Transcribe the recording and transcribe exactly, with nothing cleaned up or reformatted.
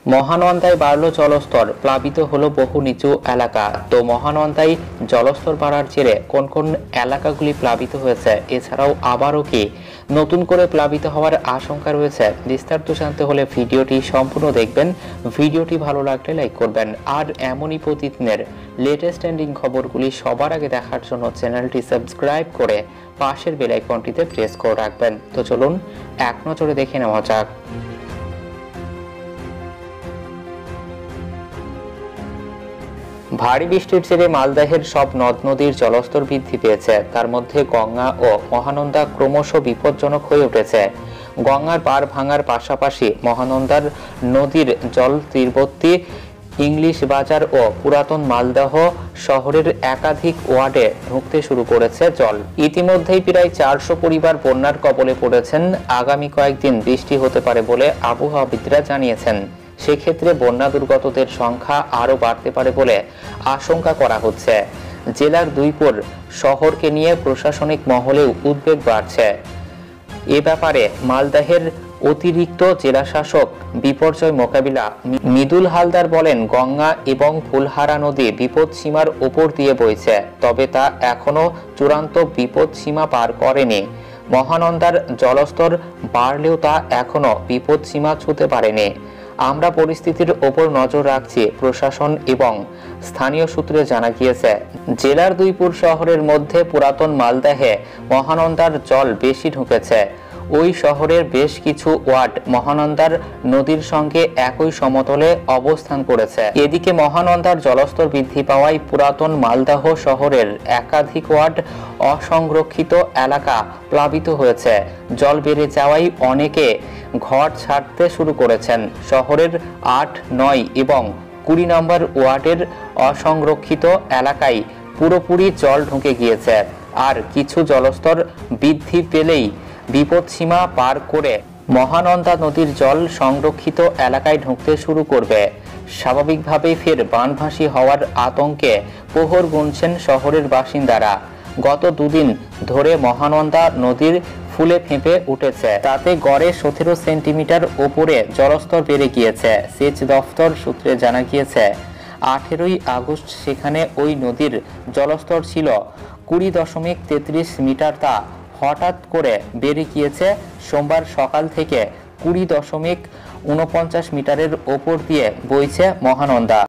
মহানন্দায় বাড়ল জলস্তর, প্লাবিত হলো বহু নিচু এলাকা। তো মহানন্দায় জলস্তর বাড়ার জেরে কোন কোন এলাকাগুলি প্লাবিত হয়েছে, এছাড়াও আবারও কি নতুন করে প্লাবিত হওয়ার আশঙ্কা রয়েছে, বিস্তারিত জানতে হলে ভিডিওটি সম্পূর্ণ দেখবেন। ভিডিওটি ভালো লাগলে লাইক করবেন। আর এমনই প্রতিদিনের লেটেস্ট ট্রেন্ডিং খবরগুলি সবার আগে দেখার জন্য চ্যানেলটি সাবস্ক্রাইব করে পাশের বেল আইকনটিতে প্রেস করে রাখবেন। তো চলুন এক নজরে দেখে নেওয়া যাক। ভারী বৃষ্টির জেরে মালদহের সব নদ নদীর জলস্তর বৃদ্ধি পেয়েছে। তার মধ্যে গঙ্গা ও মহানন্দা ক্রমশ বিপজ্জনক হয়ে উঠেছে। গঙ্গার পার ভাঙার পাশাপাশি মহানন্দার নদীর জল তীরবর্তী ইংলিশ বাজার ও পুরাতন মালদহ শহরের একাধিক ওয়ার্ডে ঢুকতে শুরু করেছে জল। ইতিমধ্যেই প্রায় চারশো পরিবার বন্যার কবলে পড়েছেন। আগামী কয়েকদিন বৃষ্টি হতে পারে বলে আবহাওয়াবিদরা জানিয়েছেন। সেক্ষেত্রে বন্যা দুর্গতদের সংখ্যা আরও বাড়তে পারে বলে আশঙ্কা করা হচ্ছে। জেলার দুইপুর শহরকে নিয়ে প্রশাসনিক মহলেও উদ্বেগ বাড়ছে। এ ব্যাপারে মালদহের অতিরিক্ত জেলাশাসক বিপর্যয় মোকাবিলা মৃদুল হালদার বলেন, গঙ্গা এবং ফুলহারা নদী বিপদ সীমার ওপর দিয়ে বইছে, তবে তা এখনো চূড়ান্ত বিপদ সীমা পার করেনি। মহানন্দার জলস্তর বাড়লেও তা এখনো বিপদ সীমা ছুঁতে পারেনি। আমরা পরিস্থিতির ওপর নজর রাখছি, প্রশাসন এবং স্থানীয় সূত্রে জানা গিয়েছে। জেলার দুইপুর শহরের মধ্যে পুরাতন মালদহে মহানন্দার জল বেশি ঢুকেছে। ওই শহরের বেশ কিছু ওয়ার্ড মহানন্দার নদীর সঙ্গে একই সমতলে অবস্থান করেছে। এদিকে মহানন্দার জলস্তর বৃদ্ধি পাওয়ায় পুরাতন মালদহ শহরের একাধিক ওয়ার্ড অসংরক্ষিত এলাকা প্লাবিত হয়েছে। জল বেড়ে যাওয়ায় অনেকে ঘর ছাড়তে শুরু করেছেন। শহরের আট, নয় এবং কুড়ি নম্বর ওয়ার্ডের অসংরক্ষিত এলাকায় পুরোপুরি জল ঢুকে গিয়েছে। আর কিছু জলস্তর বৃদ্ধি পেলেই বিপদসীমা পার করে মহানন্দা নদীর জল সংরক্ষিত এলাকায় ঢুকতে শুরু করবে। স্বাভাবিকভাবেই ফের বানভাসী হওয়ার আতঙ্কে প্রহর গুনছেন শহরের বাসিন্দারা। গত দুদিন ধরে মহানন্দা নদীর ফুলে ফেঁপে উঠেছে, তাতে গড়ে সতেরো সেন্টিমিটার ওপরে জলস্তর বেড়ে গিয়েছে। সেচ দফতর সূত্রে জানা গিয়েছে, আঠেরোই আগস্ট সেখানে ওই নদীর জলস্তর ছিল কুড়ি দশমিক তেত্রিশ মিটার। তা হঠাৎ করে বেড়ে গিয়েছে সোমবার সকাল থেকে কুড়ি দশমিক উনপঞ্চাশ মিটারের ওপর দিয়ে বইছে মহানন্দা।